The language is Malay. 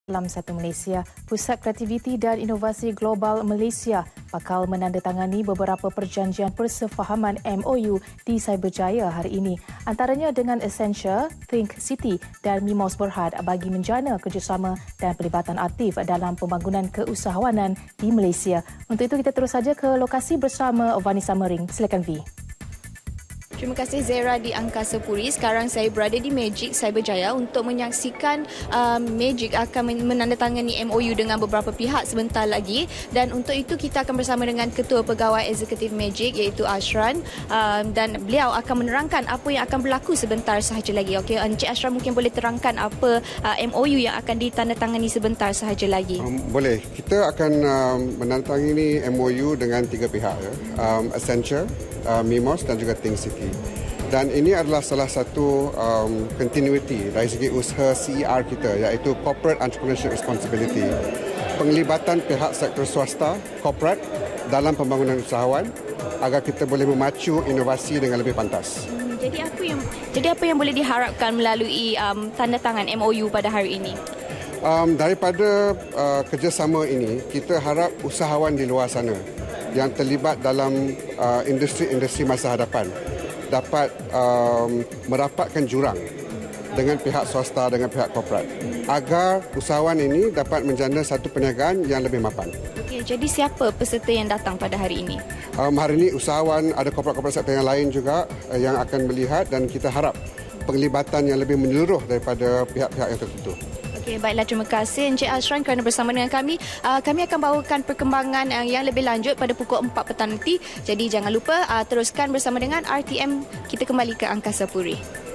Dalam satu Malaysia, Pusat Kreativiti dan Inovasi Global Malaysia bakal menandatangani beberapa perjanjian persefahaman MOU di Cyberjaya hari ini. Antaranya dengan Accenture, Think City dan Mimos Berhad bagi menjana kerjasama dan pelibatan aktif dalam pembangunan keusahawanan di Malaysia. Untuk itu kita terus saja ke lokasi bersama Vanessa Mering. Silakan V. Terima kasih Zera di Angkasa Puri. Sekarang saya berada di Magic Cyberjaya untuk menyaksikan Magic akan menandatangani MOU dengan beberapa pihak sebentar lagi, dan untuk itu kita akan bersama dengan Ketua Pegawai Eksekutif Magic iaitu Ashran, dan beliau akan menerangkan apa yang akan berlaku sebentar sahaja lagi. Okey, Encik Ashran mungkin boleh terangkan apa MOU yang akan ditandatangani sebentar sahaja lagi. Boleh. Kita akan menandatangani MOU dengan 3 pihak, Accenture, Mimos dan juga Think City. Dan ini adalah salah satu continuity dari segi usaha CER kita, iaitu Corporate Entrepreneurship Responsibility. Penglibatan pihak sektor swasta, corporate dalam pembangunan usahawan agar kita boleh memacu inovasi dengan lebih pantas. Jadi apa yang boleh diharapkan melalui tanda tangan MOU pada hari ini? Daripada kerjasama ini, kita harap usahawan di luar sana yang terlibat dalam industri-industri masa hadapan dapat merapatkan jurang dengan pihak swasta, dengan pihak korporat, agar usahawan ini dapat menjana satu perniagaan yang lebih mapan. Okey, jadi siapa peserta yang datang pada hari ini? Hari ini usahawan, ada korporat-korporat sektor yang lain juga yang akan melihat, dan kita harap penglibatan yang lebih menyeluruh daripada pihak-pihak yang tertentu. Okey, baiklah, terima kasih Encik Ashran kerana bersama dengan kami. Kami akan bawakan perkembangan yang lebih lanjut pada pukul 4 petang nanti. Jadi jangan lupa teruskan bersama dengan RTM. Kita kembali ke Angkasa Puri.